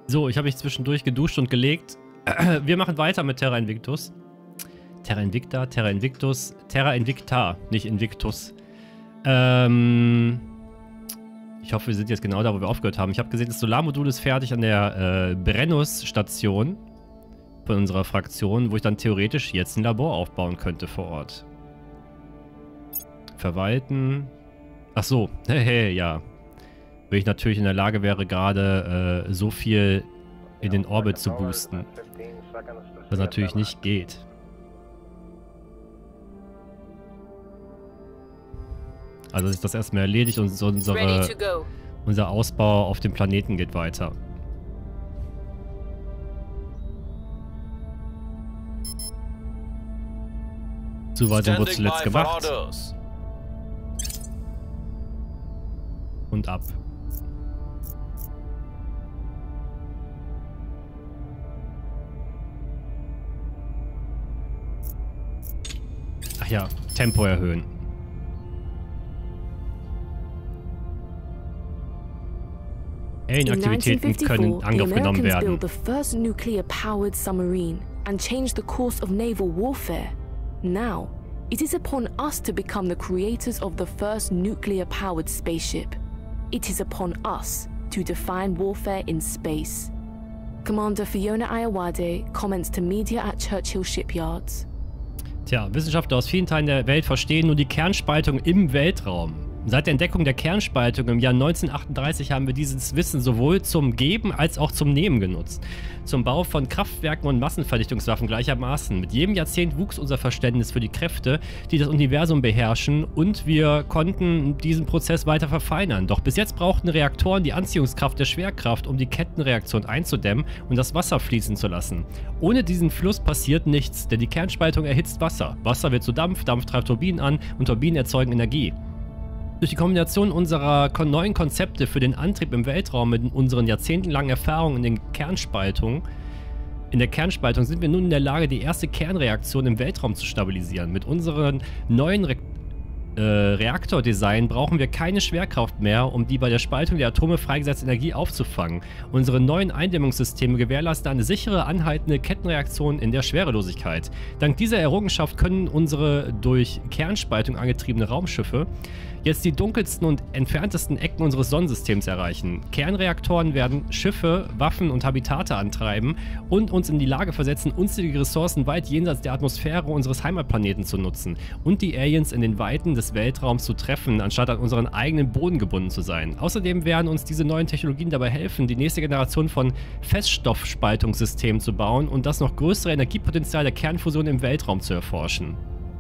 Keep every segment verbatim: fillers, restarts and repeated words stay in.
So, ich habe mich zwischendurch geduscht und gelegt. Wir machen weiter mit Terra Invictus. Terra Invicta, Terra Invictus, Terra Invicta, nicht Invictus. Ähm, ich hoffe, wir sind jetzt genau da, wo wir aufgehört haben. Ich habe gesehen, das Solarmodul ist fertig an der äh, Brennus-Station von unserer Fraktion, wo ich dann theoretisch jetzt ein Labor aufbauen könnte vor Ort. Verwalten. Ach so, hey, ja. Wenn ich natürlich in der Lage wäre, gerade äh, so viel in den Orbit zu boosten. Was natürlich nicht geht. Also ist das erstmal erledigt und so unsere, unser Ausbau auf dem Planeten geht weiter. Zu weit wurde zuletzt gemacht. Und ab. Ach ja, Tempo erhöhen. Alien-Aktivitäten können angenommen werden. The first nuclear-powered submarine and changed the course of naval warfare. Now, it is upon us to become the creators of the first nuclear-powered spaceship. It is upon us to define warfare in space. Commander Fiona Ayawade comments to media at Churchill Shipyards. Tja, Wissenschaftler aus vielen Teilen der Welt verstehen nur die Kernspaltung im Weltraum. Seit der Entdeckung der Kernspaltung im Jahr neunzehnhundertachtunddreißig haben wir dieses Wissen sowohl zum Geben als auch zum Nehmen genutzt. Zum Bau von Kraftwerken und Massenvernichtungswaffen gleichermaßen. Mit jedem Jahrzehnt wuchs unser Verständnis für die Kräfte, die das Universum beherrschen, und wir konnten diesen Prozess weiter verfeinern. Doch bis jetzt brauchten Reaktoren die Anziehungskraft der Schwerkraft, um die Kettenreaktion einzudämmen und das Wasser fließen zu lassen. Ohne diesen Fluss passiert nichts, denn die Kernspaltung erhitzt Wasser. Wasser wird zu Dampf, Dampf treibt Turbinen an und Turbinen erzeugen Energie. Durch die Kombination unserer neuen Konzepte für den Antrieb im Weltraum mit unseren jahrzehntelangen Erfahrungen in den Kernspaltungen, in der Kernspaltung sind wir nun in der Lage, die erste Kernreaktion im Weltraum zu stabilisieren. Mit unseren neuen Re äh, Reaktordesign brauchen wir keine Schwerkraft mehr, um die bei der Spaltung der Atome freigesetzte Energie aufzufangen. Unsere neuen Eindämmungssysteme gewährleisten eine sichere, anhaltende Kettenreaktion in der Schwerelosigkeit. Dank dieser Errungenschaft können unsere durch Kernspaltung angetriebene Raumschiffe jetzt die dunkelsten und entferntesten Ecken unseres Sonnensystems erreichen. Kernreaktoren werden Schiffe, Waffen und Habitate antreiben und uns in die Lage versetzen, unzählige Ressourcen weit jenseits der Atmosphäre unseres Heimatplaneten zu nutzen und die Aliens in den Weiten des Weltraums zu treffen, anstatt an unseren eigenen Boden gebunden zu sein. Außerdem werden uns diese neuen Technologien dabei helfen, die nächste Generation von Feststoffspaltungssystemen zu bauen und das noch größere Energiepotenzial der Kernfusion im Weltraum zu erforschen.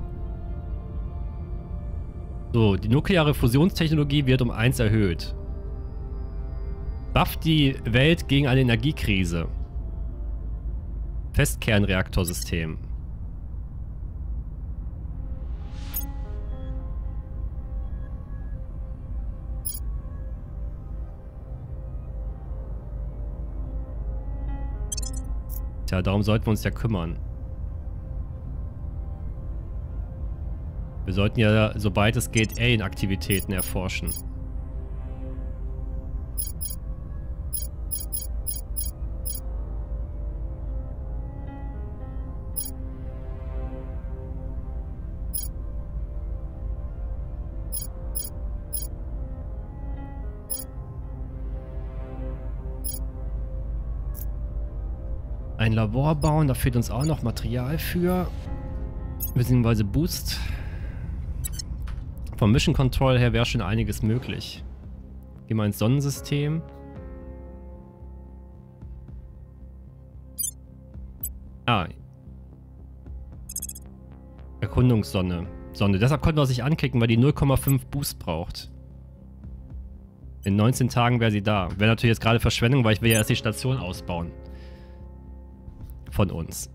So, die nukleare Fusionstechnologie wird um eins erhöht. Bufft die Welt gegen eine Energiekrise. Festkernreaktorsystem. Tja, darum sollten wir uns ja kümmern. Wir sollten ja, sobald es geht, Alien-Aktivitäten erforschen. Ein Labor bauen, da fehlt uns auch noch Material für. Beziehungsweise Boost. Vom Mission Control her wäre schon einiges möglich. Gehen wir ins Sonnensystem. Ah. Erkundungssonne. Sonne. Deshalb konnten wir sich anklicken, weil die null Komma fünf Boost braucht. In neunzehn Tagen wäre sie da. Wäre natürlich jetzt gerade Verschwendung, weil ich will ja erst die Station ausbauen. Von uns.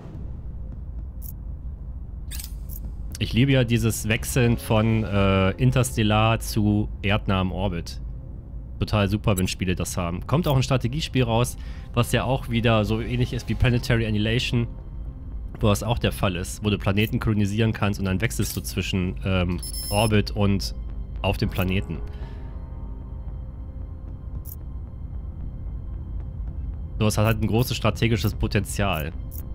Ich liebe ja dieses Wechseln von äh, interstellar zu erdnahem Orbit. Total super, wenn Spiele das haben. Kommt auch ein Strategiespiel raus, was ja auch wieder so ähnlich ist wie Planetary Annihilation, wo das auch der Fall ist, wo du Planeten kolonisieren kannst und dann wechselst du zwischen ähm, Orbit und auf dem Planeten. Das hat halt ein großes strategisches Potenzial.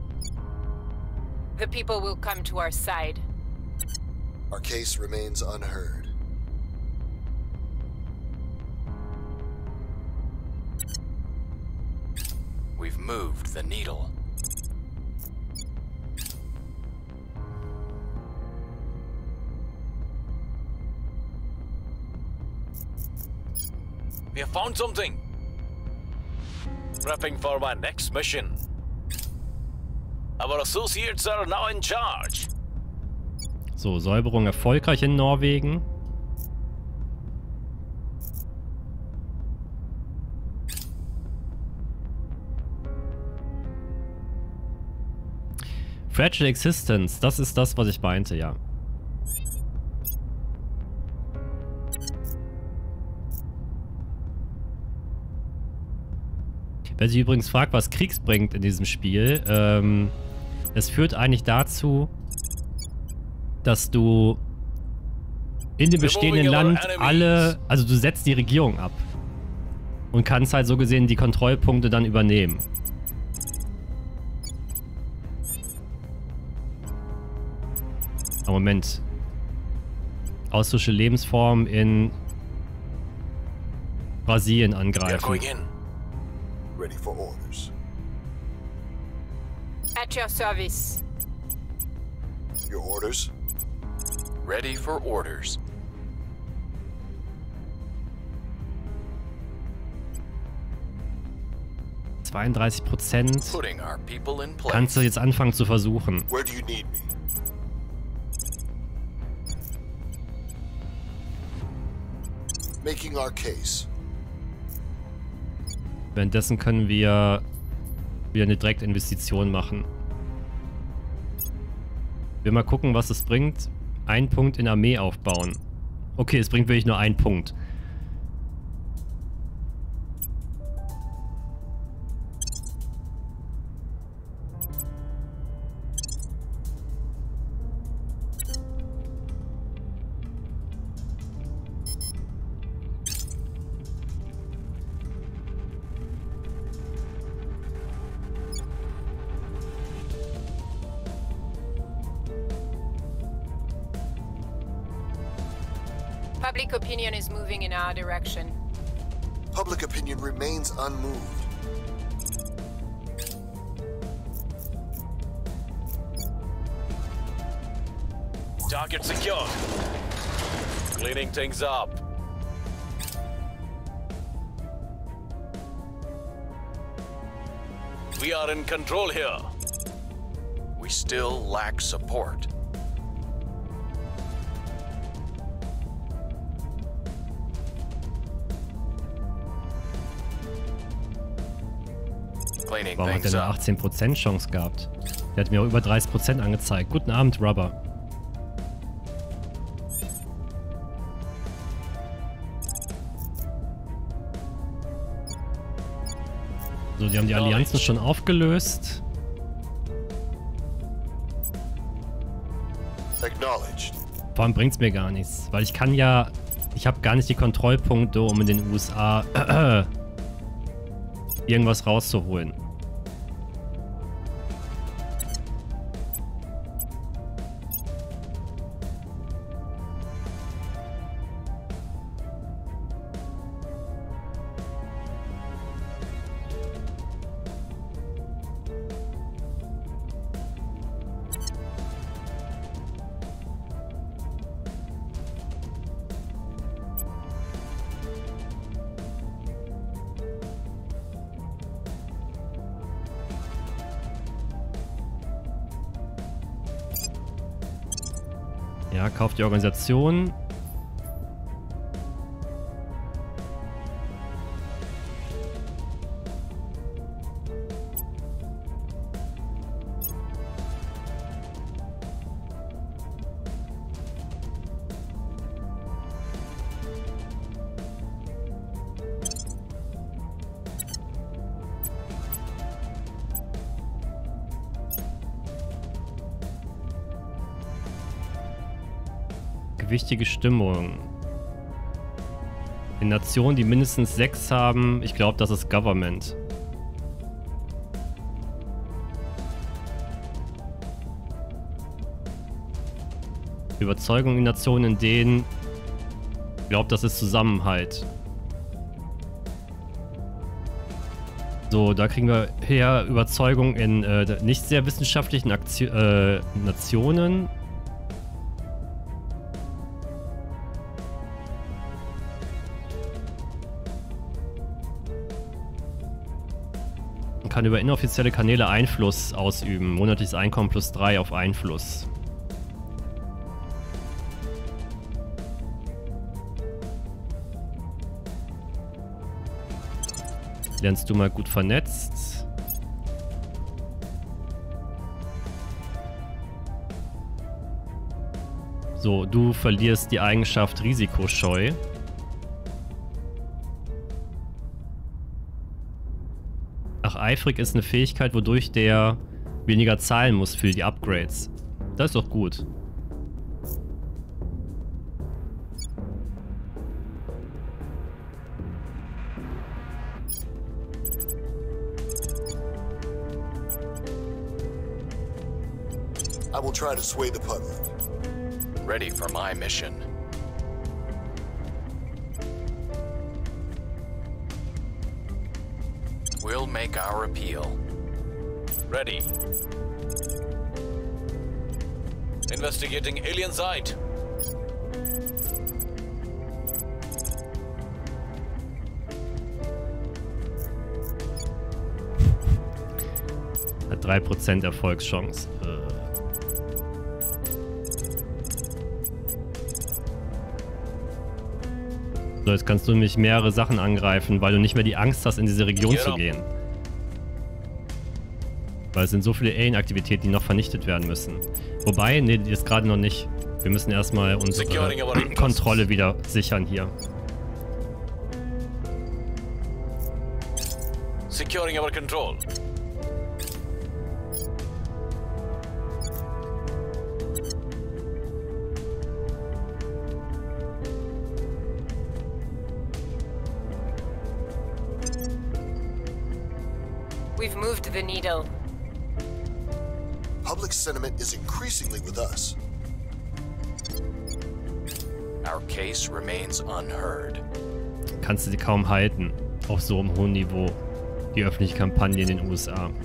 The people will come to our side. Our case remains unheard. We've moved the needle. We have found something. Prepping for my next mission. Our associates are now in charge. So, Säuberung erfolgreich in Norwegen. Fragile Existence, das ist das, was ich meinte, ja. Wer sich übrigens fragt, was Kriegs bringt in diesem Spiel, ähm, es führt eigentlich dazu, dass du in dem bestehenden Land alle, also du setzt die Regierung ab und kannst halt so gesehen die Kontrollpunkte dann übernehmen. Aber Moment. Ausländische Lebensform in Brasilien angreifen. Ready for orders. At your service. Your orders? Ready for orders. zweiunddreißig Prozent. Putting our people in place. Kannst du jetzt anfangen zu versuchen. Where do you need me? Making our case. Währenddessen können wir wieder eine Direktinvestition machen. Wir mal gucken, was es bringt. Ein Punkt in Armee aufbauen. Okay, es bringt wirklich nur einen Punkt. Public opinion is moving in our direction. Public opinion remains unmoved. Target secured. Cleaning things up. We are in control here. We still lack support. Warum hat der eine achtzehn Prozent Chance gehabt? Der hat mir auch über dreißig Prozent angezeigt. Guten Abend, Rubber. So, die haben die Allianzen schon aufgelöst. Vor allem bringt es mir gar nichts. Weil ich kann ja... Ich habe gar nicht die Kontrollpunkte, um in den U S A irgendwas rauszuholen. Ja, kauft die Organisation. Wichtige Stimmung. In Nationen, die mindestens sechs haben, ich glaube, das ist Government. Überzeugung in Nationen, in denen glaubt, das ist Zusammenhalt. So, da kriegen wir her Überzeugung in äh, nicht sehr wissenschaftlichen Aktio äh, Nationen. Man kann über inoffizielle Kanäle Einfluss ausüben. Monatliches Einkommen plus drei auf Einfluss. Lernst du mal gut vernetzt. So, du verlierst die Eigenschaft risikoscheu. Ach, eifrig ist eine Fähigkeit, wodurch der weniger zahlen muss für die Upgrades. Das ist doch gut. I will try to sway the public. Ready for my mission. We'll make our appeal. Ready. Investigating alien site. Hat drei Prozent Erfolgschance. Äh. So, jetzt kannst du nämlich mehrere Sachen angreifen, weil du nicht mehr die Angst hast, in diese Region zu gehen. Weil es sind so viele Alien-Aktivitäten, die noch vernichtet werden müssen. Wobei, nee, jetzt gerade noch nicht. Wir müssen erstmal unsere Kontrolle wieder sichern hier. Securing our control. We've moved the needle. Public sentiment is increasingly with us. Our case remains unheard. Kannst du sie kaum halten. Auf so einem hohen Niveau. Die öffentliche Kampagne in den U S A.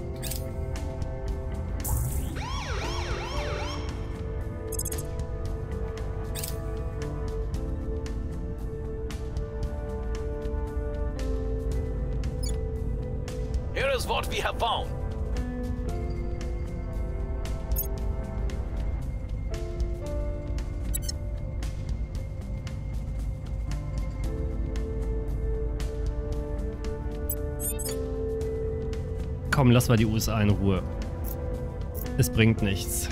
Here is what we have found. Komm, lass mal die U S A in Ruhe. Es bringt nichts.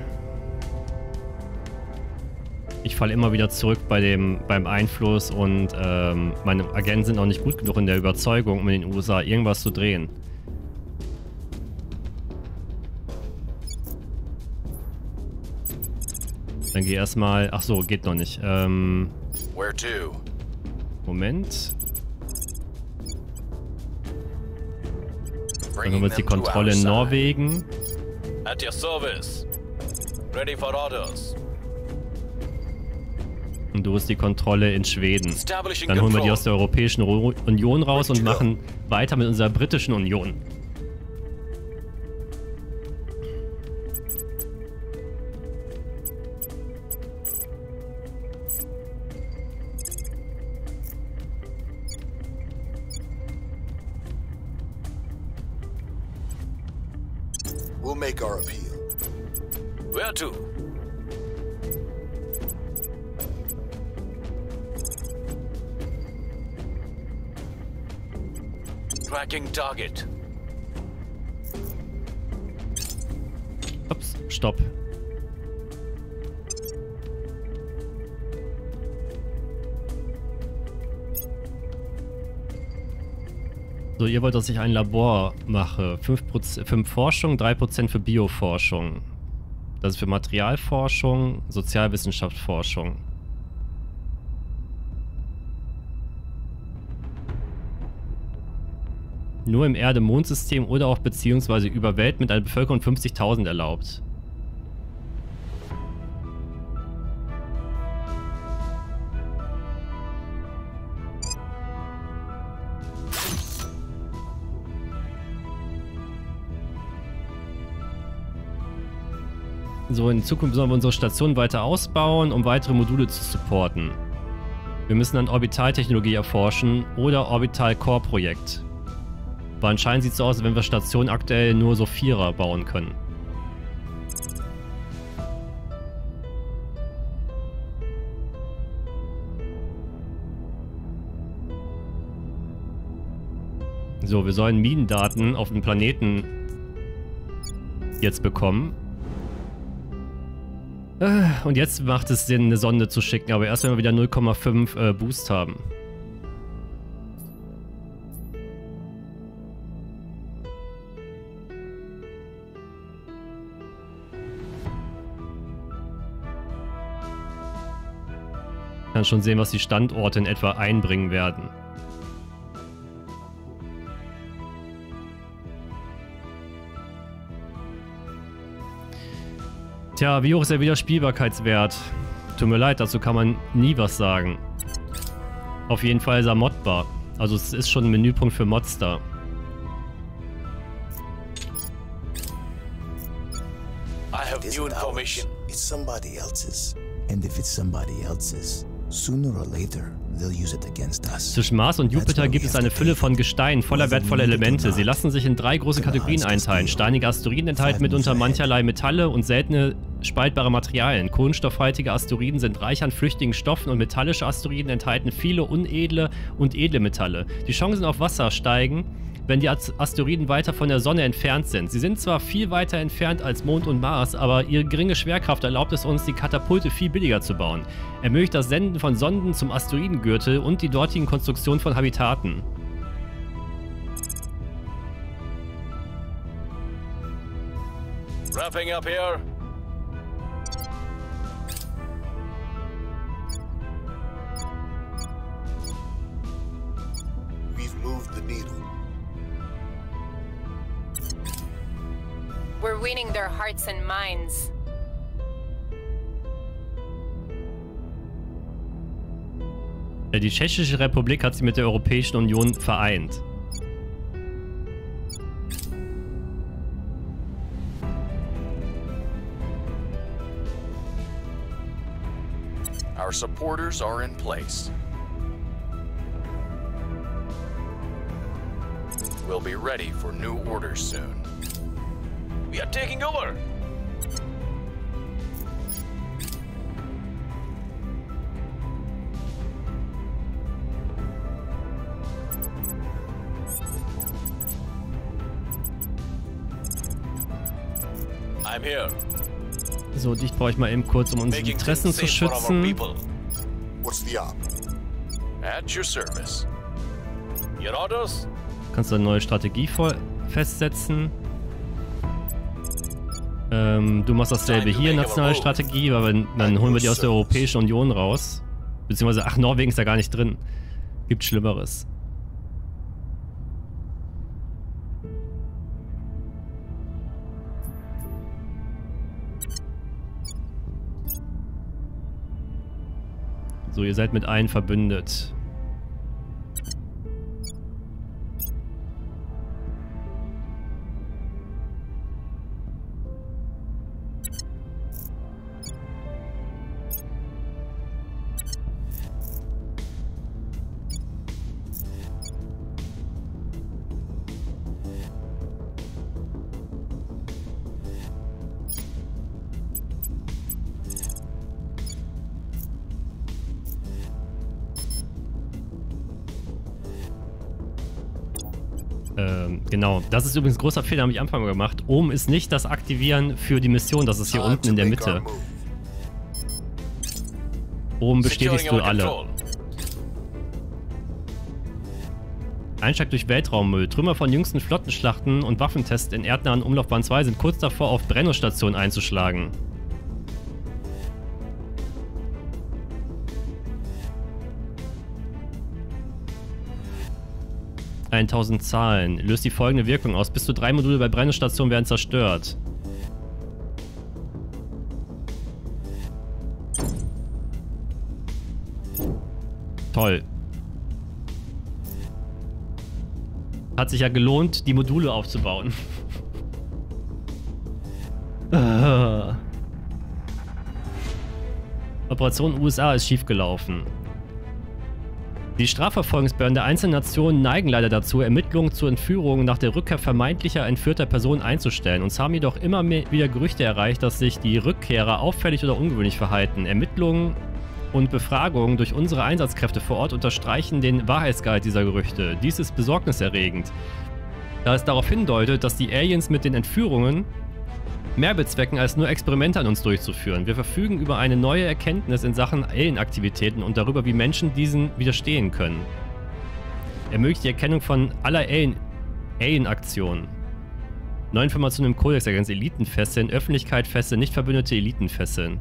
Ich falle immer wieder zurück bei dem, beim Einfluss und ähm, meine Agenten sind auch nicht gut genug in der Überzeugung, um in den U S A irgendwas zu drehen. Dann geh erstmal... Ach so, geht noch nicht. Ähm, Where to? Moment. Dann haben wir jetzt die Kontrolle in Norwegen. At your service. Ready for orders. Und du hast die Kontrolle in Schweden. Dann holen wir die aus der Europäischen Union raus und machen weiter mit unserer britischen Union. We'll make our appeal. Where to? Tracking target. Ups, stopp. So, ihr wollt, dass ich ein Labor mache. fünf Prozent für Forschung, drei Prozent für Bioforschung. Das ist für Materialforschung, Sozialwissenschaftsforschung. Nur im Erde-Mond-System oder auch beziehungsweise über Welt mit einer Bevölkerung fünfzigtausend erlaubt. So, in Zukunft sollen wir unsere Station weiter ausbauen, um weitere Module zu supporten. Wir müssen dann Orbitaltechnologie erforschen oder Orbital-Core-Projekt. Aber anscheinend sieht es so aus, als wenn wir Stationen aktuell nur so Vierer bauen können. So, wir sollen Minendaten auf dem Planeten jetzt bekommen. Und jetzt macht es Sinn, eine Sonde zu schicken, aber erst wenn wir wieder null Komma fünf äh, Boost haben. Ich kann schon sehen, was die Standorte in etwa einbringen werden. Tja, wie hoch ist der Wiederspielbarkeitswert? Tut mir leid, dazu kann man nie was sagen. Auf jeden Fall ist er modbar. Also es ist schon ein Menüpunkt für Mods da. I have new information. It's somebody else's. And if it's somebody else's, sooner or later they'll use it against us. Zwischen Mars und Jupiter gibt es eine Fülle von Gestein voller wertvoller Elemente. Sie lassen sich in drei große Kategorien einteilen. Steinige Asteroiden enthalten mitunter mancherlei Metalle und seltene spaltbare Materialien. Kohlenstoffhaltige Asteroiden sind reich an flüchtigen Stoffen und metallische Asteroiden enthalten viele unedle und edle Metalle. Die Chancen auf Wasser steigen, wenn die Asteroiden weiter von der Sonne entfernt sind. Sie sind zwar viel weiter entfernt als Mond und Mars, aber ihre geringe Schwerkraft erlaubt es uns, die Katapulte viel billiger zu bauen. Ermöglicht das Senden von Sonden zum Asteroidengürtel und die dortigen Konstruktion von Habitaten. Wrapping up here. We've moved the needle. We're winning their hearts and minds. Die Tschechische Republik hat sich mit der Europäischen Union vereint. Our supporters are in place. We'll be ready for new orders soon. We are taking over. I'm here. So, dich brauche ich mal eben kurz, um unsere Interessen zu schützen. What's the op? At your service. Your orders? Kannst du eine neue Strategie festsetzen. Ähm, du machst dasselbe hier, nationale Strategie, aber dann holen wir die aus der Europäischen Union raus. Beziehungsweise, ach, Norwegen ist da gar nicht drin. Gibt Schlimmeres. So, ihr seid mit allen verbündet. Ähm, genau. Das ist übrigens ein großer Fehler, habe ich am Anfang gemacht. Oben ist nicht das Aktivieren für die Mission, das ist hier unten in der Mitte. Oben bestätigst du alle. Einschlag durch Weltraummüll. Trümmer von jüngsten Flottenschlachten und Waffentests in erdnahen Umlaufbahn zwei sind kurz davor, auf Brennungsstationen einzuschlagen. tausend Zahlen. Löst die folgende Wirkung aus. Bis zu drei Module bei Brennungsstationen werden zerstört. Toll. Hat sich ja gelohnt, die Module aufzubauen. Operation U S A ist schiefgelaufen. Die Strafverfolgungsbehörden der einzelnen Nationen neigen leider dazu, Ermittlungen zur Entführung nach der Rückkehr vermeintlicher entführter Personen einzustellen. Uns haben jedoch immer mehr wieder Gerüchte erreicht, dass sich die Rückkehrer auffällig oder ungewöhnlich verhalten. Ermittlungen und Befragungen durch unsere Einsatzkräfte vor Ort unterstreichen den Wahrheitsgehalt dieser Gerüchte. Dies ist besorgniserregend, da es darauf hindeutet, dass die Aliens mit den Entführungen mehr bezwecken, als nur Experimente an uns durchzuführen. Wir verfügen über eine neue Erkenntnis in Sachen Alien-Aktivitäten und darüber, wie Menschen diesen widerstehen können. Ermöglicht die Erkennung von aller Alien-Aktionen. Neue Informationen im Kodex ergänzt Eliten fesseln, Öffentlichkeit fesseln, nicht verbündete Eliten fesseln.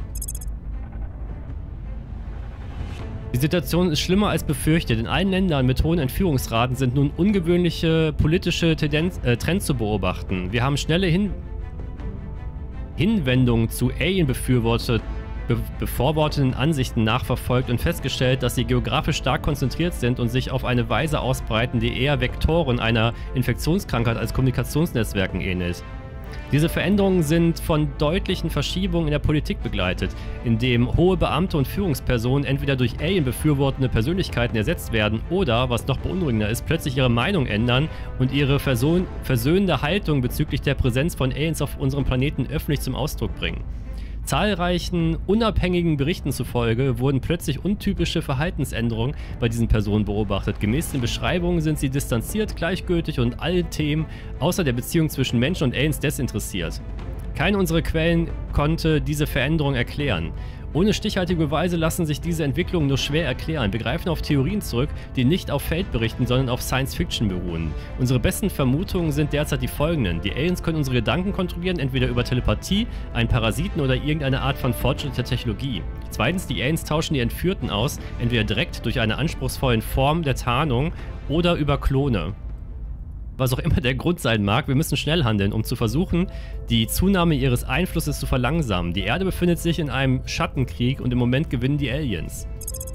Die Situation ist schlimmer als befürchtet. In allen Ländern mit hohen Entführungsraten sind nun ungewöhnliche politische Tendenz, äh, Trends zu beobachten. Wir haben schnelle Hin Hinwendungen zu Alien-befürworteten be bevorworteten Ansichten nachverfolgt und festgestellt, dass sie geografisch stark konzentriert sind und sich auf eine Weise ausbreiten, die eher Vektoren einer Infektionskrankheit als Kommunikationsnetzwerken ähnelt. Diese Veränderungen sind von deutlichen Verschiebungen in der Politik begleitet, indem hohe Beamte und Führungspersonen entweder durch Alien-befürwortende Persönlichkeiten ersetzt werden oder, was noch beunruhigender ist, plötzlich ihre Meinung ändern und ihre Versohn versöhnende Haltung bezüglich der Präsenz von Aliens auf unserem Planeten öffentlich zum Ausdruck bringen. Zahlreichen unabhängigen Berichten zufolge wurden plötzlich untypische Verhaltensänderungen bei diesen Personen beobachtet. Gemäß den Beschreibungen sind sie distanziert, gleichgültig und allen Themen außer der Beziehung zwischen Menschen und Aliens desinteressiert. Keine unserer Quellen konnte diese Veränderung erklären. Ohne stichhaltige Beweise lassen sich diese Entwicklungen nur schwer erklären. Wir greifen auf Theorien zurück, die nicht auf Feldberichten, sondern auf Science-Fiction beruhen. Unsere besten Vermutungen sind derzeit die folgenden. Die Aliens können unsere Gedanken kontrollieren, entweder über Telepathie, einen Parasiten oder irgendeine Art von fortschrittlicher Technologie. Zweitens, die Aliens tauschen die Entführten aus, entweder direkt durch eine anspruchsvolle Form der Tarnung oder über Klone. Was auch immer der Grund sein mag, wir müssen schnell handeln, um zu versuchen, die Zunahme ihres Einflusses zu verlangsamen. Die Erde befindet sich in einem Schattenkrieg und im Moment gewinnen die Aliens.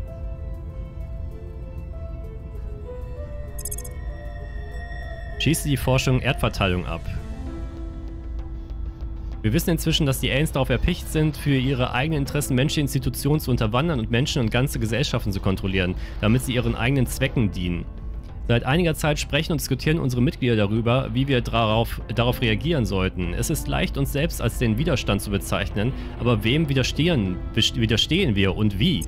Schieße die Forschung Erdverteilung ab. Wir wissen inzwischen, dass die Aliens darauf erpicht sind, für ihre eigenen Interessen menschliche Institutionen zu unterwandern und Menschen und ganze Gesellschaften zu kontrollieren, damit sie ihren eigenen Zwecken dienen. Seit einiger Zeit sprechen und diskutieren unsere Mitglieder darüber, wie wir darauf, darauf reagieren sollten. Es ist leicht, uns selbst als den Widerstand zu bezeichnen, aber wem widerstehen, widerstehen wir und wie?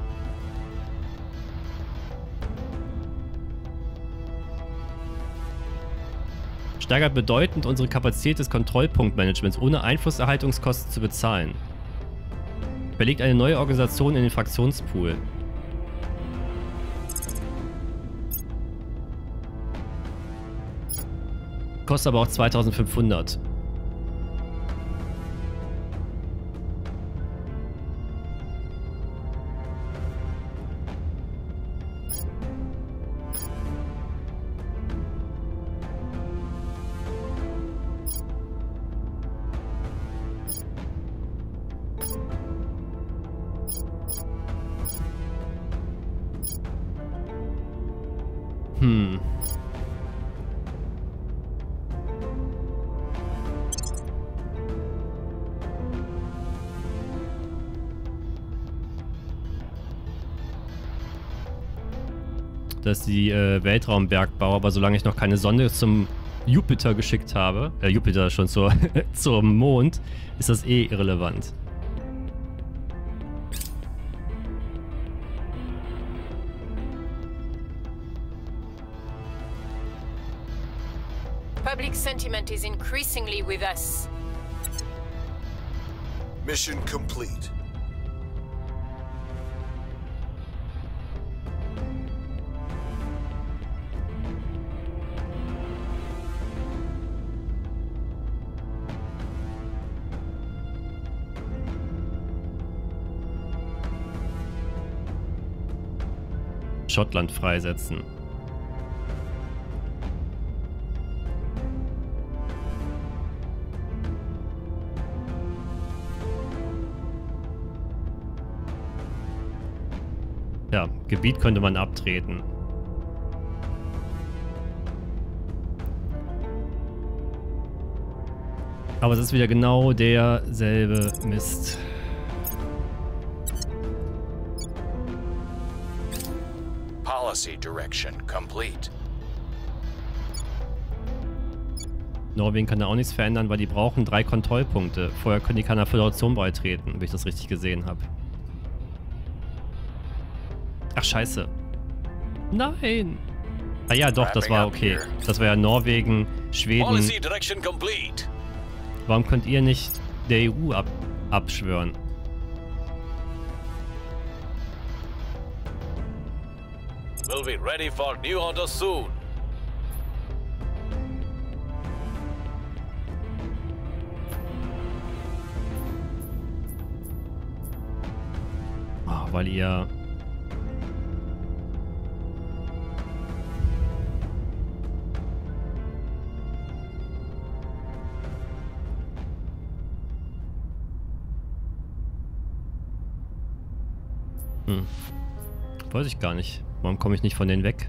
Steigert bedeutend unsere Kapazität des Kontrollpunktmanagements, ohne Einflusserhaltungskosten zu bezahlen. Verlegt eine neue Organisation in den Fraktionspool. Kostet aber auch zweitausendfünfhundert. Hm. Dass die äh, Weltraumbergbauer, aber solange ich noch keine Sonde zum Jupiter geschickt habe, äh, Jupiter schon zur, zum Mond, ist das eh irrelevant. Public sentiment is increasingly with us. Mission complete. Schottland freisetzen. Ja, Gebiet könnte man abtreten. Aber es ist wieder genau derselbe Mist. Policy direction complete. Norwegen kann da auch nichts verändern, weil die brauchen drei Kontrollpunkte. Vorher können die keiner Föderation beitreten, wenn ich das richtig gesehen habe. Ach, scheiße. Nein! Ah ja, doch, das war okay. Das war ja Norwegen, Schweden. Policy direction complete. Warum könnt ihr nicht der E U ab abschwören? We'll be ready for new orders soon. Oh, weil ihr... Hm. Weiß ich gar nicht. Warum komme ich nicht von denen weg?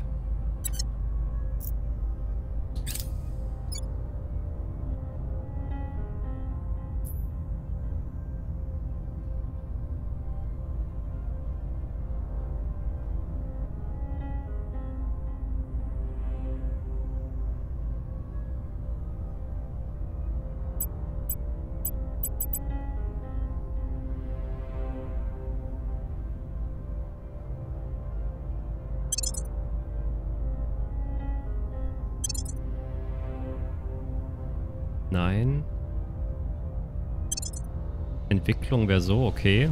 Nein. Entwicklung wäre so, okay.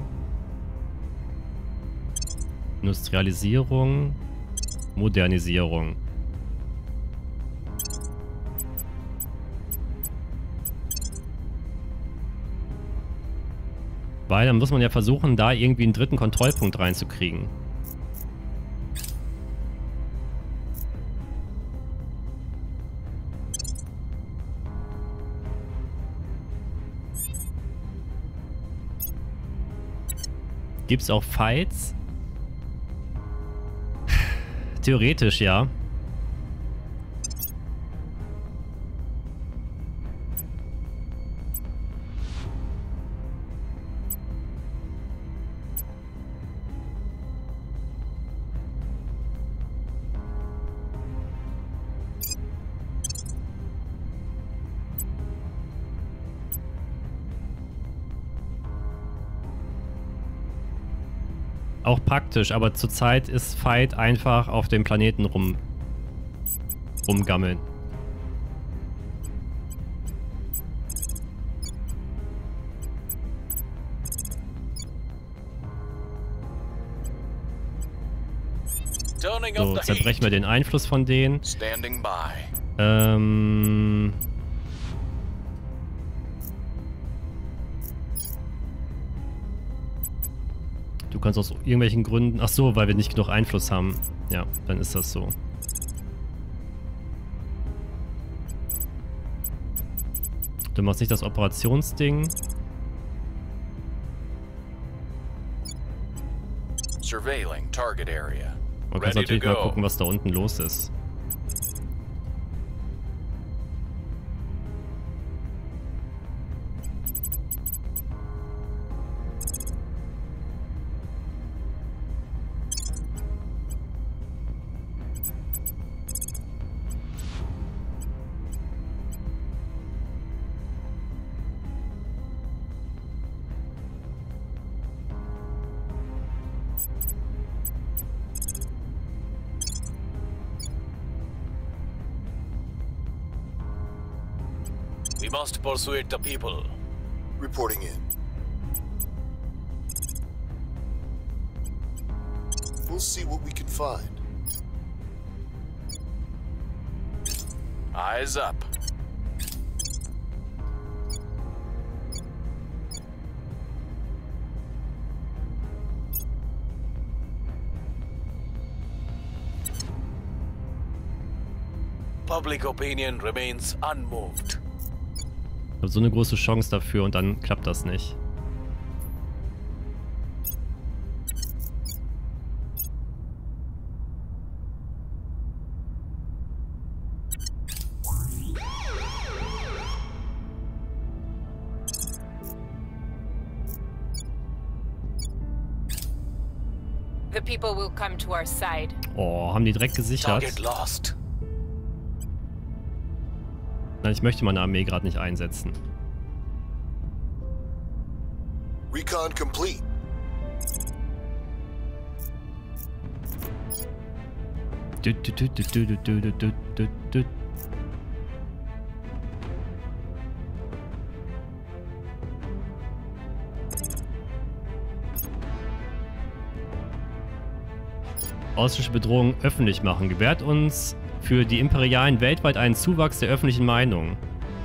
Industrialisierung. Modernisierung. Weil dann muss man ja versuchen, da irgendwie einen dritten Kontrollpunkt reinzukriegen. Gibt's auch Fights? Theoretisch, ja. Auch praktisch, aber zurzeit ist Fight einfach auf dem Planeten rum rumgammeln. So, zerbrechen wir den Einfluss von denen. Ähm... Du kannst aus irgendwelchen Gründen... Ach so, weil wir nicht genug Einfluss haben. Ja, dann ist das so. Du machst nicht das Operationsding. Surveilling target area. Man kann natürlich mal gucken, was da unten los ist. We must persuade the people. Reporting in. We'll see what we can find. Eyes up. Public opinion remains unmoved. Ich habe so eine große Chance dafür und dann klappt das nicht. The people will come to our side. Oh, haben die direkt gesichert. Target lost. Nein, ich möchte meine Armee gerade nicht einsetzen. Recon complete. Du, du, du, du, du, du, du, du, du, du. Ausländische Bedrohung öffentlich machen. Gewährt uns für die Imperialen weltweit einen Zuwachs der öffentlichen Meinung.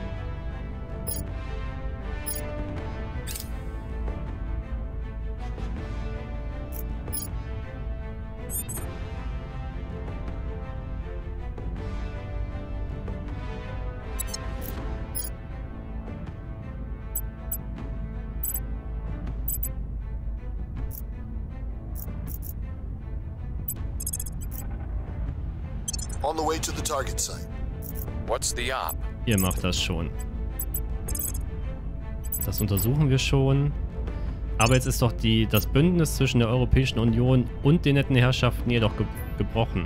On the way to the target site. What's the op? Ihr macht das schon. Das untersuchen wir schon. Aber jetzt ist doch die, das Bündnis zwischen der Europäischen Union und den netten Herrschaften jedoch ge gebrochen.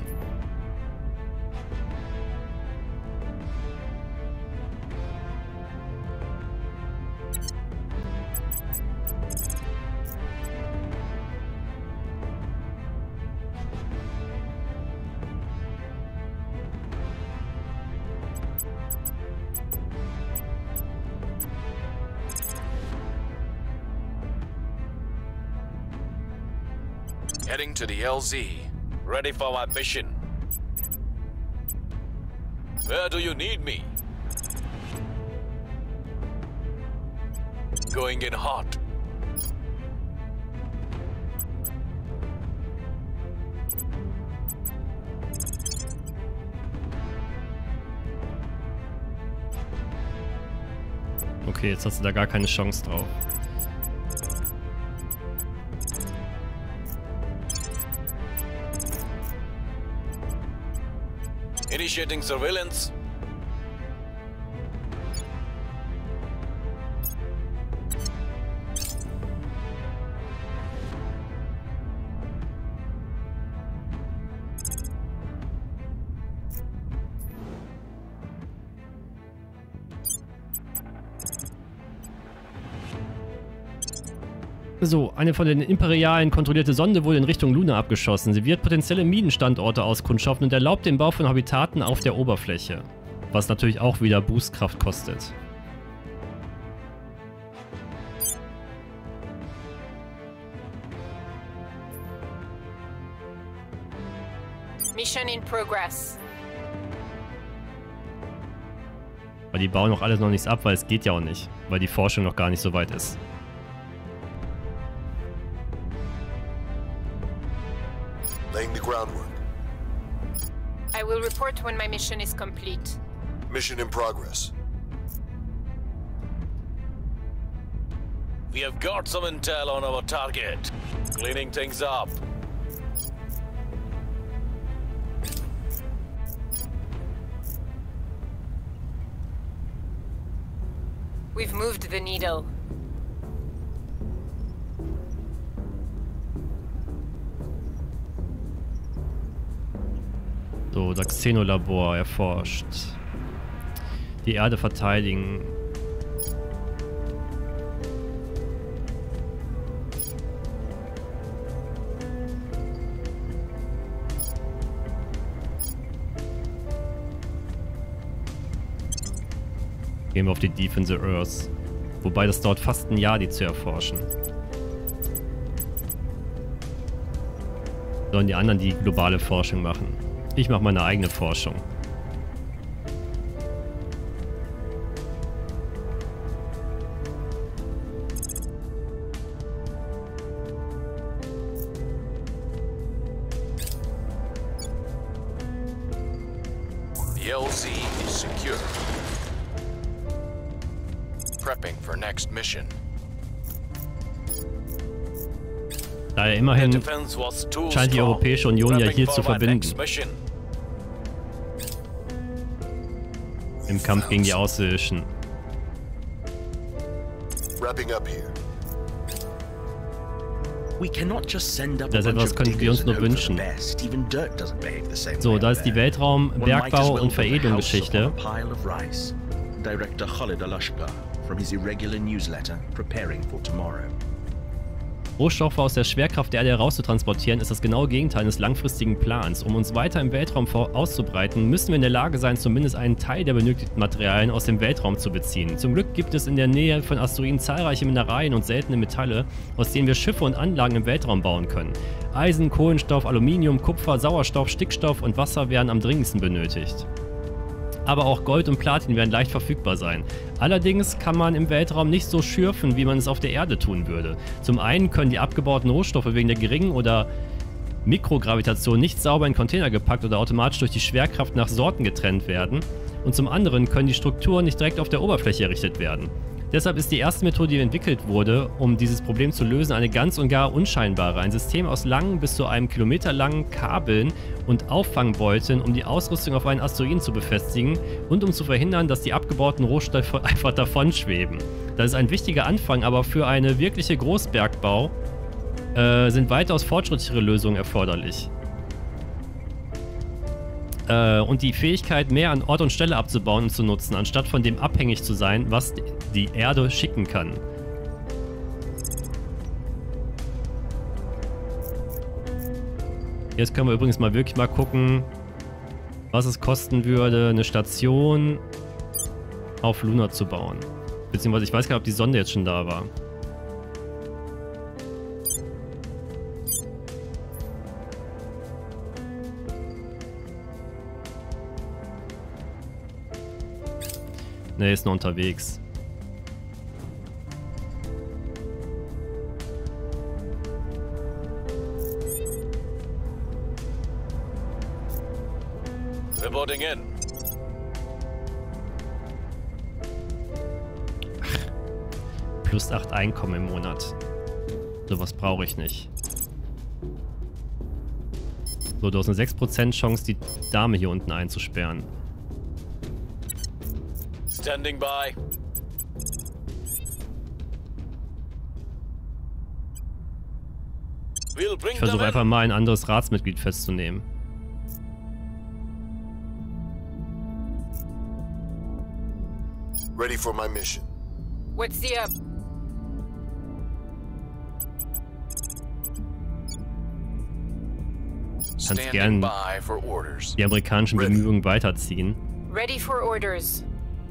Heading to the L Z. Ready for my mission. Where do you need me? Going in hot. Okay, jetzt hast du da gar keine Chance drauf. Initiating surveillance. So, eine von den Imperialen kontrollierte Sonde wurde in Richtung Luna abgeschossen. Sie wird potenzielle Minenstandorte auskundschaften und erlaubt den Bau von Habitaten auf der Oberfläche. Was natürlich auch wieder Boostkraft kostet. Mission in progress. Aber die bauen noch alles noch nichts ab, weil es geht ja auch nicht. Weil die Forschung noch gar nicht so weit ist. Laying the groundwork. I will report when my mission is complete. Mission in progress. We have got some intel on our target. Cleaning things up. We've moved the needle. So, das Xenolabor erforscht. Die Erde verteidigen. Gehen wir auf die Deep in the Earth. Wobei das dauert fast ein Jahr, die zu erforschen. Sollen die anderen die globale Forschung machen? Ich mache meine eigene Forschung. The L Z is secure. Prepping for next mission. Daher immerhin scheint die Europäische Union ja hier zu verbinden. Im Kampf gegen die Außerirdischen. Wrapping up here. Das etwas können wir uns nur wünschen. So, da ist die Weltraum-, Bergbau- und Veredelung-Geschichte. Director Khalid Alashqa from his irregular newsletter preparing for tomorrow. Rohstoffe aus der Schwerkraft der Erde herauszutransportieren, ist das genaue Gegenteil eines langfristigen Plans. Um uns weiter im Weltraum auszubreiten, müssen wir in der Lage sein, zumindest einen Teil der benötigten Materialien aus dem Weltraum zu beziehen. Zum Glück gibt es in der Nähe von Asteroiden zahlreiche Mineralien und seltene Metalle, aus denen wir Schiffe und Anlagen im Weltraum bauen können. Eisen, Kohlenstoff, Aluminium, Kupfer, Sauerstoff, Stickstoff und Wasser werden am dringendsten benötigt. Aber auch Gold und Platin werden leicht verfügbar sein. Allerdings kann man im Weltraum nicht so schürfen, wie man es auf der Erde tun würde. Zum einen können die abgebauten Rohstoffe wegen der geringen oder Mikrogravitation nicht sauber in Container gepackt oder automatisch durch die Schwerkraft nach Sorten getrennt werden. Und zum anderen können die Strukturen nicht direkt auf der Oberfläche errichtet werden. Deshalb ist die erste Methode, die entwickelt wurde, um dieses Problem zu lösen, eine ganz und gar unscheinbare. Ein System aus langen, bis zu einem Kilometer langen Kabeln und Auffangbolzen, um die Ausrüstung auf einen Asteroiden zu befestigen und um zu verhindern, dass die abgebauten Rohstoffe einfach davonschweben. Das ist ein wichtiger Anfang, aber für eine wirkliche Großbergbau äh, sind weitaus fortschrittlichere Lösungen erforderlich. Äh, und die Fähigkeit, mehr an Ort und Stelle abzubauen und zu nutzen, anstatt von dem abhängig zu sein, was die Erde schicken kann. Jetzt können wir übrigens mal wirklich mal gucken, was es kosten würde, eine Station auf Luna zu bauen. Beziehungsweise ich weiß gar nicht, ob die Sonde jetzt schon da war. Ne, ist noch unterwegs. Reporting in. Plus acht Einkommen im Monat. Sowas brauche ich nicht. So, du hast eine sechs Prozent Chance, die Dame hier unten einzusperren. Standing by. We'll bring Ich versuche einfach mal ein anderes Ratsmitglied festzunehmen. Ready for my mission. What's the up? Kannst gern by for orders. die amerikanischen Bemühungen weiterziehen. Ready for orders.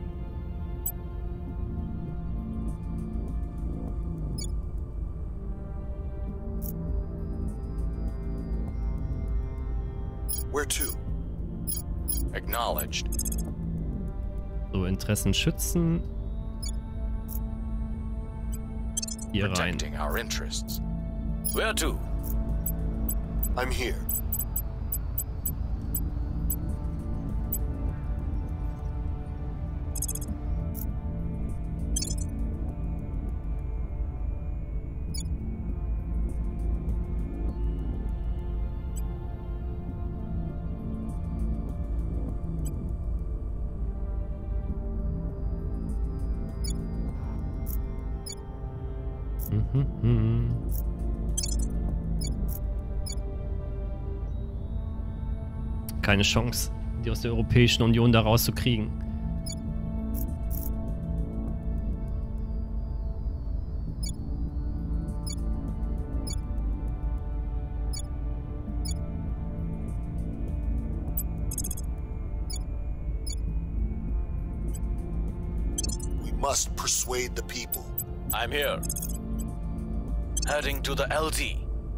Where to? Acknowledged. So, Interessen schützen. Hier rein. Protecting our interests. Where to? I'm here. Keine Chance, die aus der Europäischen Union da rauszukriegen. We must persuade the people. I'm here. Heading to the L D.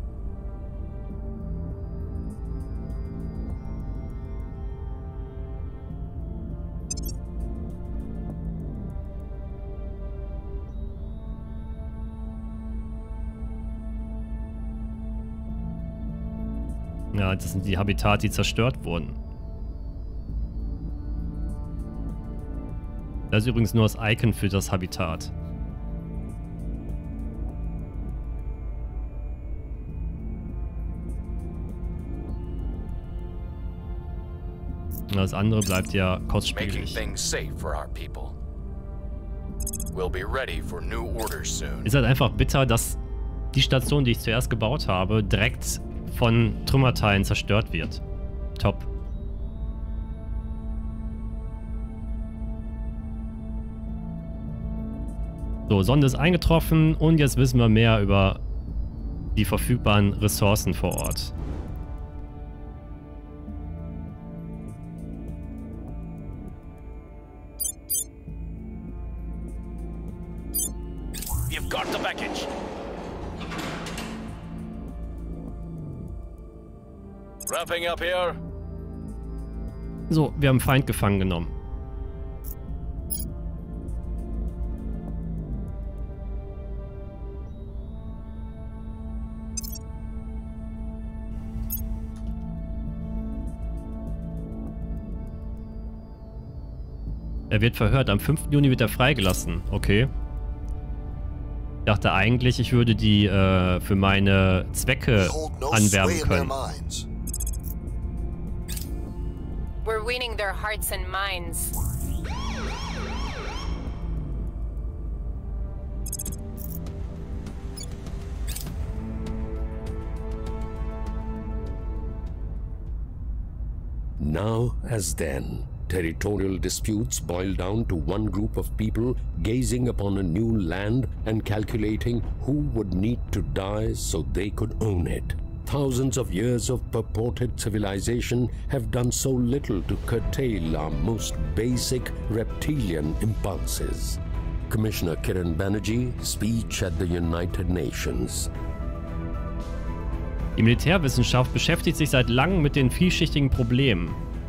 Ja, das sind die Habitate, die zerstört wurden. Das ist übrigens nur das Icon für das Habitat. Das andere bleibt ja kostspielig. Ist halt einfach bitter, dass die Station, die ich zuerst gebaut habe, direkt von Trümmerteilen zerstört wird. Top. So, Sonde ist eingetroffen und jetzt wissen wir mehr über die verfügbaren Ressourcen vor Ort. You've got the package. Wrapping up here. So, wir haben Feind gefangen genommen. Er wird verhört. Am fünften Juni wird er freigelassen. Okay. Ich dachte eigentlich, ich würde die äh, für meine Zwecke anwerben können. We're winning their hearts and minds. Now as then, territorial disputes boil down to one group of people gazing upon a new land and calculating who would need to die so they could own it. Thousands of years of purported civilization have done so little to curtail our most basic reptilian impulses. Commissioner Kiran Banerjee, speech at the United Nations. Die Militärwissenschaft beschäftigt sich seit langem mit den vielschichtigen Problemen,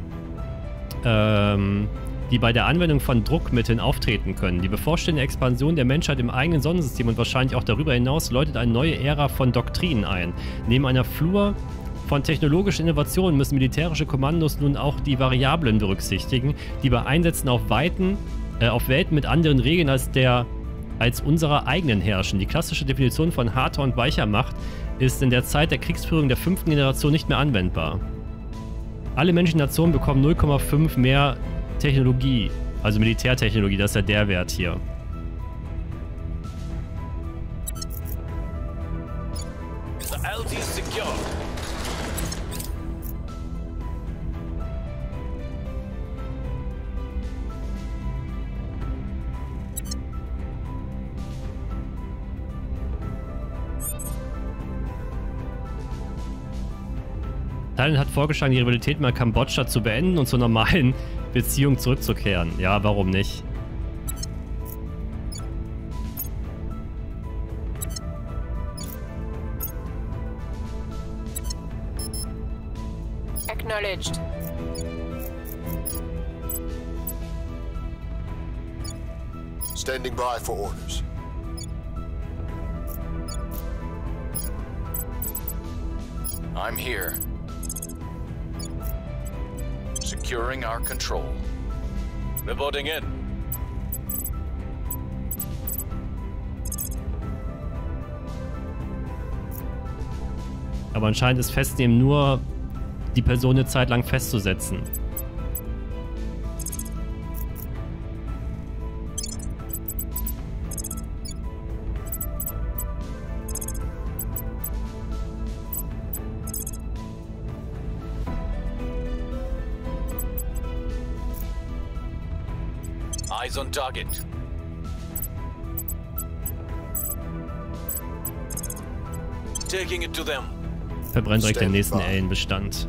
ähm, die bei der Anwendung von Druckmitteln auftreten können. Die bevorstehende Expansion der Menschheit im eigenen Sonnensystem und wahrscheinlich auch darüber hinaus läutet eine neue Ära von Doktrinen ein. Neben einer Flur von technologischen Innovationen müssen militärische Kommandos nun auch die Variablen berücksichtigen, die bei Einsätzen auf, Weiten, äh, auf Welten mit anderen Regeln als, der, als unserer eigenen herrschen. Die klassische Definition von harter und weicher Macht ist in der Zeit der Kriegsführung der fünften Generation nicht mehr anwendbar. Alle menschlichen Nationen bekommen null Komma fünf mehr Technologie, also Militärtechnologie, das ist ja der Wert hier. The L T is secure. Thailand hat vorgeschlagen, die Rivalität mit Kambodscha zu beenden und zur normalen Beziehung zurückzukehren. Ja, warum nicht? Acknowledged. Standing by for orders. I'm here. Securing our control. Reporting in. Aber anscheinend ist Festnehmen nur, die Person eine Zeit lang festzusetzen. Eyes on target. Taking it to them. Verbrennt direkt den nächsten Ellenbestand.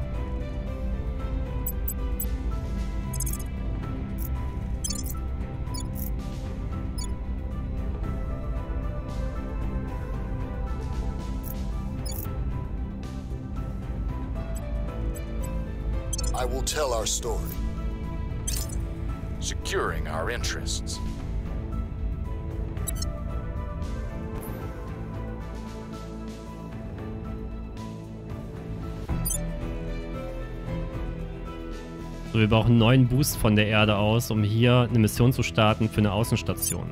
I will tell our story. Securing our interests. So, wir brauchen einen neuen Boost von der Erde aus, um hier eine Mission zu starten für eine Außenstation.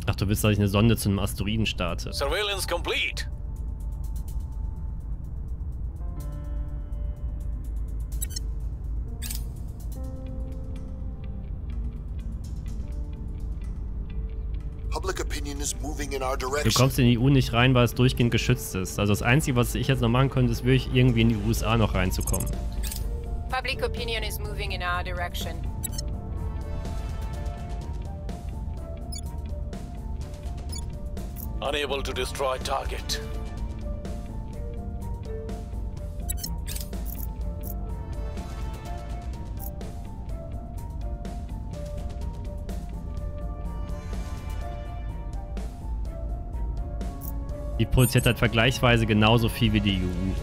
Ach, du willst, dass ich eine Sonde zu einem Asteroiden starte. Surveillance complete. Public opinion is moving in our Du direction. kommst in die E U nicht rein, weil es durchgehend geschützt ist. Also das Einzige, was ich jetzt noch machen könnte, ist wirklich irgendwie in die U S A noch reinzukommen. Public opinion is moving in our direction. Unable to destroy target. Die produziert halt vergleichsweise genauso viel wie die E U.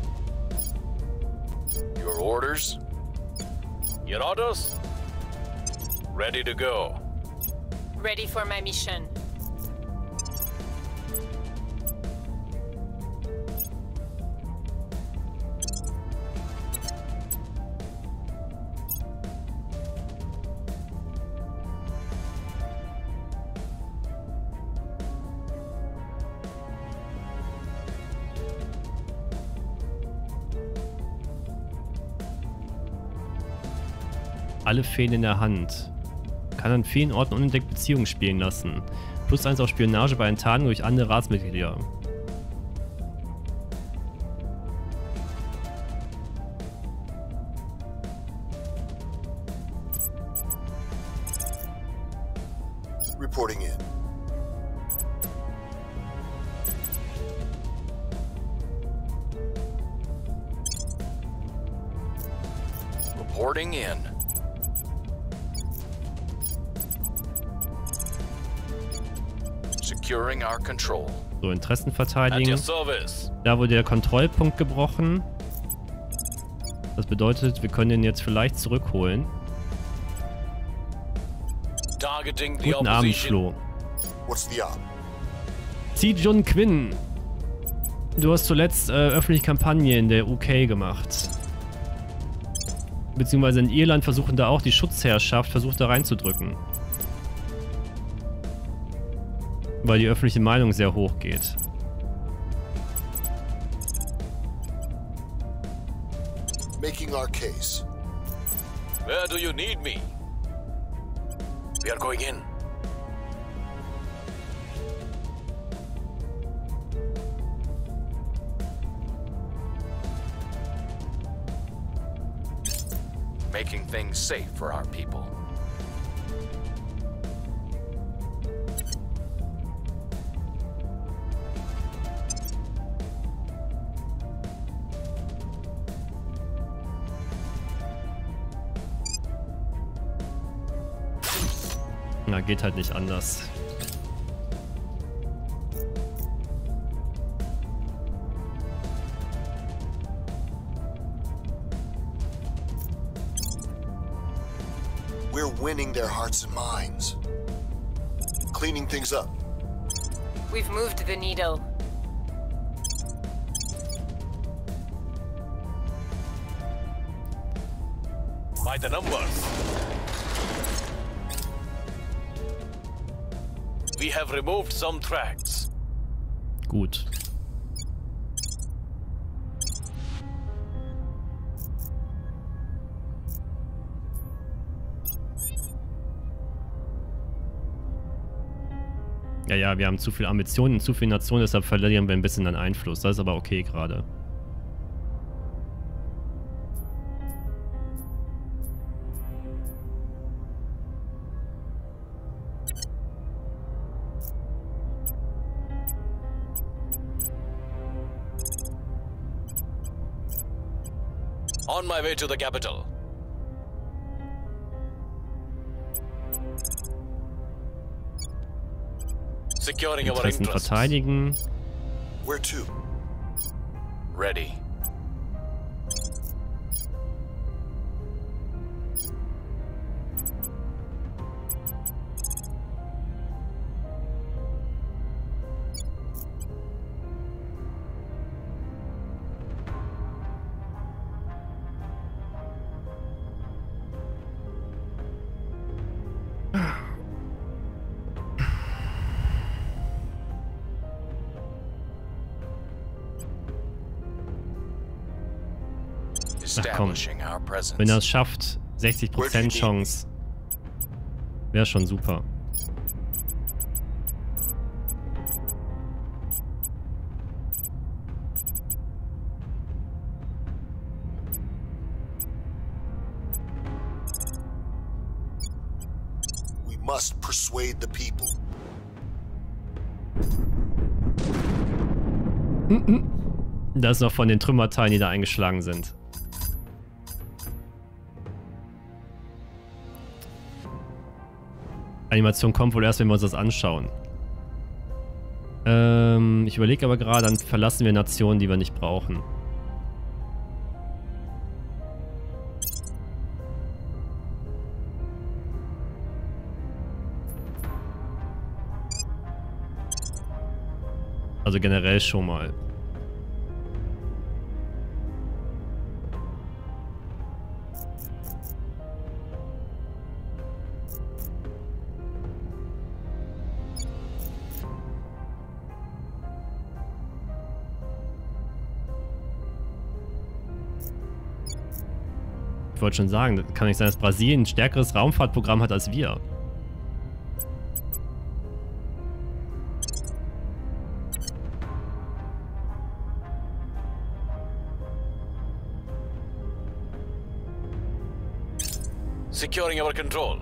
Your orders? Your orders? Ready to go. Ready for my mission. Alle Fäden in der Hand. Kann an vielen Orten unentdeckt Beziehungen spielen lassen. Plus eins auf Spionage bei Enttarnung durch andere Ratsmitglieder. Reporting in. Reporting in. Securing our control. So, Interessen At verteidigen. your service. Da wurde der Kontrollpunkt gebrochen. Das bedeutet, wir können ihn jetzt vielleicht zurückholen. Targeting the Guten Abend, opposition. Flo. What's the op? Xi Jun Quinn. Du hast zuletzt äh, öffentliche Kampagne in der U K gemacht. Beziehungsweise in Irland versuchen da auch die Schutzherrschaft, versucht da reinzudrücken. Weil die öffentliche Meinung sehr hoch geht. Making our case. Where do you need me? We are going in. Making things safe for our people. Na, geht halt nicht anders. We're winning their hearts and minds. Cleaning things up. We've moved the needle. By the numbers. We have removed some tracks. Gut. Ja, ja, wir haben zu viel Ambitionen, zu viele Nationen, deshalb verlieren wir ein bisschen an Einfluss. Das ist aber okay gerade. On my way to the capital. Securing our Interessen interests. verteidigen. Where to? Ready. establishing our presence. Wenn er es schafft, sechzig Prozent Chance. Wäre schon super. We must persuade the people. Das ist noch von den Trümmerteilen, die da eingeschlagen sind. Animation kommt wohl erst, wenn wir uns das anschauen. Ähm, ich überlege aber gerade, dann verlassen wir Nationen, die wir nicht brauchen. Also generell schon mal. Ich wollte schon sagen, das kann nicht sein, dass Brasilien ein stärkeres Raumfahrtprogramm hat als wir. Securing our control.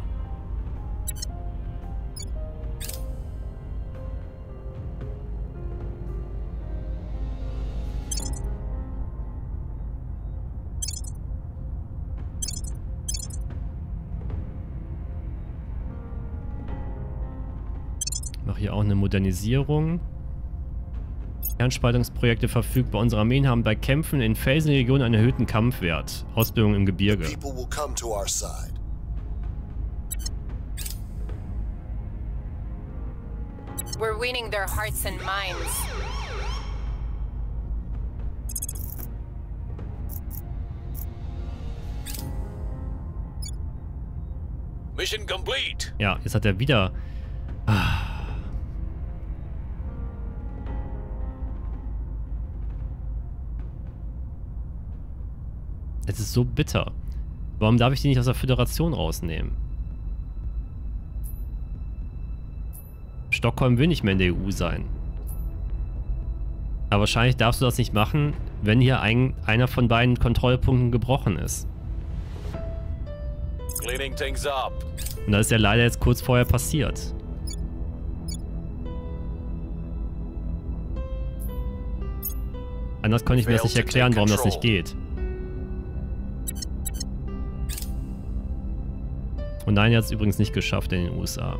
Mache hier auch eine Modernisierung. Kernspaltungsprojekte verfügbar. Unsere Armeen haben bei Kämpfen in Felsenregionen einen erhöhten Kampfwert. Ausbildung im Gebirge. People will come to our side. We're winning their hearts and minds. Mission complete. Ja, jetzt hat er wieder... Ah. Es ist so bitter. Warum darf ich die nicht aus der Föderation rausnehmen? Stockholm will nicht mehr in der E U sein. Aber wahrscheinlich darfst du das nicht machen, wenn hier ein, einer von beiden Kontrollpunkten gebrochen ist. Cleaning things up. Und das ist ja leider jetzt kurz vorher passiert. Anders konnte ich mir das nicht erklären, warum das nicht geht. Und nein, er hat es übrigens nicht geschafft in den U S A.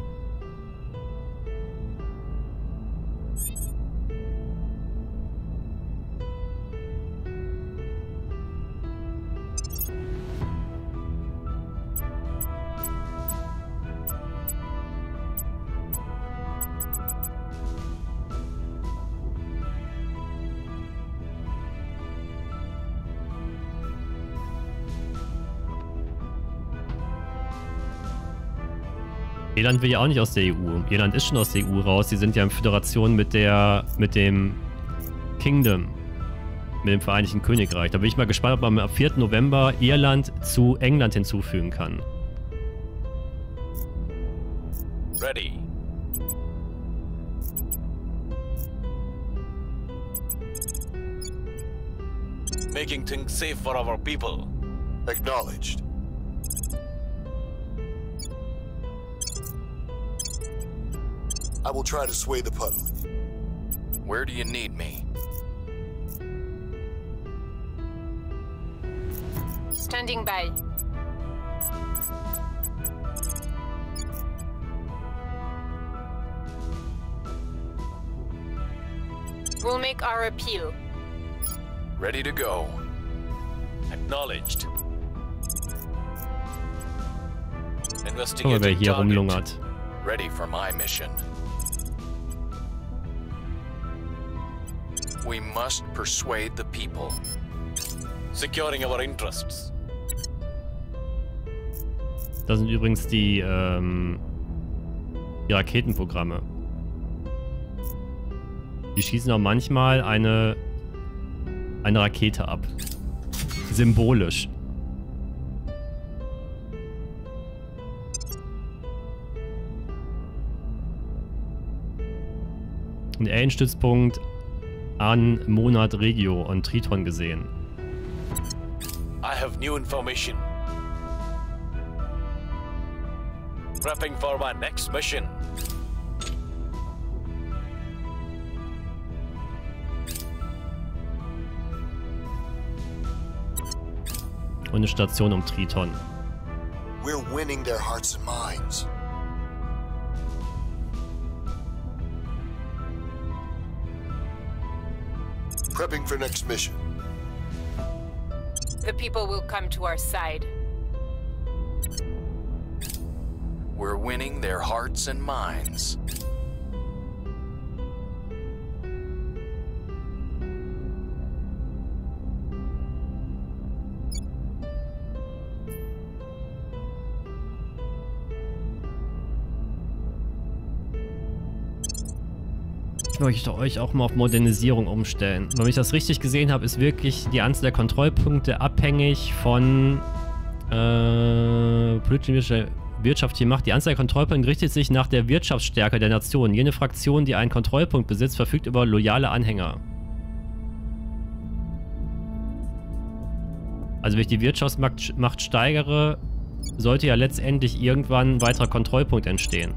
Irland will ja auch nicht aus der E U. Irland ist schon aus der E U raus. Die sind ja in Föderation mit der, mit dem Kingdom, mit dem Vereinigten Königreich. Da bin ich mal gespannt, ob man am vierten November Irland zu England hinzufügen kann. Ready. Making things safe for our people. Acknowledged. I will try to sway the public. Where do you need me? Standing by. We'll make our appeal. Ready to go. Acknowledged. Guck mal, wer hier rumlungert. Ready for my mission. We must persuade the people. Securing our interests. Das sind übrigens die, ähm, die Raketenprogramme. Die schießen auch manchmal eine, eine Rakete ab. symbolisch. Ein Alien-Stützpunkt an Monad Regio und Triton gesehen. I have new information. Prepping for my next mission. Und eine Station um Triton. We're winning their hearts and minds. Prepping for next mission. The people will come to our side. We're winning their hearts and minds. Ich möchte euch auch mal auf Modernisierung umstellen. Wenn ich das richtig gesehen habe, ist wirklich die Anzahl der Kontrollpunkte abhängig von äh, politischer Wirtschaft hier macht. Die Anzahl der Kontrollpunkte richtet sich nach der Wirtschaftsstärke der Nation. Jede Fraktion, die einen Kontrollpunkt besitzt, verfügt über loyale Anhänger. Also wenn ich die Wirtschaftsmacht steigere, sollte ja letztendlich irgendwann ein weiterer Kontrollpunkt entstehen.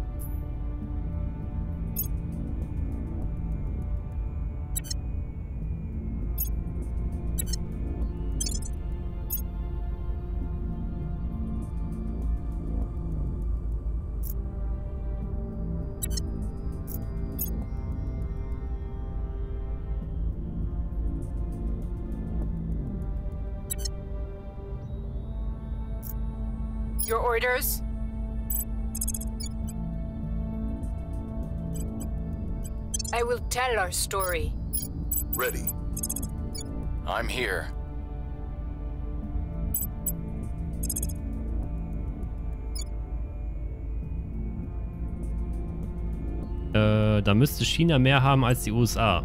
Your orders? I will tell our story. Ready. I'm here. Äh, da müsste China mehr haben als die U S A.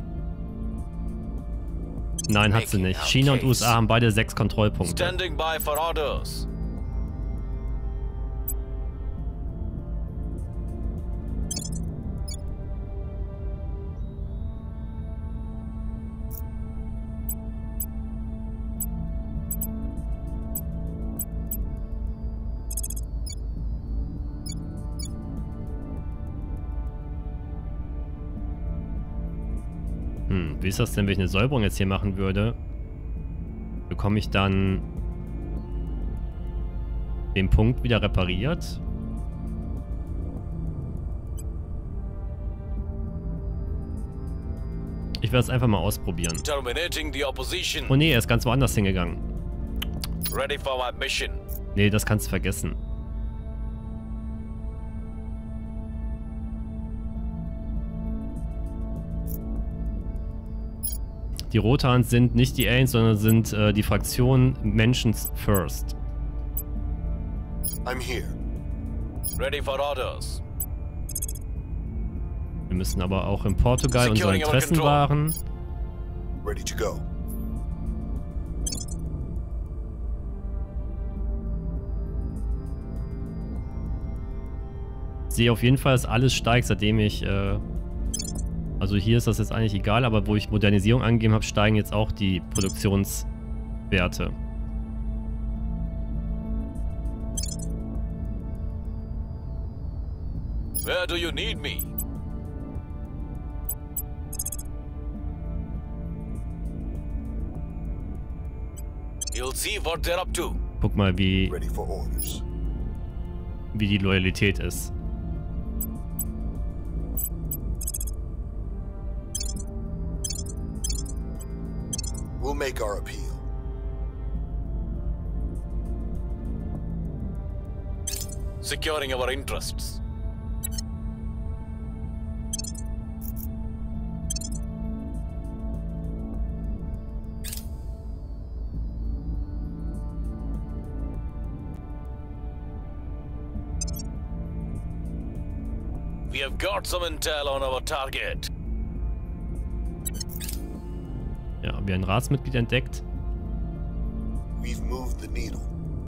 Nein, hat sie nicht. China und U S A haben beide sechs Kontrollpunkte. Standing by for orders. Hm, wie ist das denn, wenn ich eine Säuberung jetzt hier machen würde? Bekomme ich dann den Punkt wieder repariert? Ich werde es einfach mal ausprobieren. Terminating the opposition. Oh nee, er ist ganz woanders hingegangen. Ready for my mission. Nee, das kannst du vergessen. Die Rotans sind nicht die Aliens, sondern sind äh, die Fraktion Mentions First. I'm here. Ready for orders. Wir müssen aber auch in Portugal unsere Securing our Interessen control. wahren. Ready to go. Ich sehe auf jeden Fall, dass alles steigt, seitdem ich... Äh, also hier ist das jetzt eigentlich egal, aber wo ich Modernisierung angegeben habe, steigen jetzt auch die Produktionswerte. Where do you need me? You'll see what they're up to. Guck mal, wie, Ready for orders. wie die Loyalität ist. We'll make our appeal. Securing our interests. We have got some intel on our target. Ja, haben wir ein Ratsmitglied entdeckt. we've moved the needle.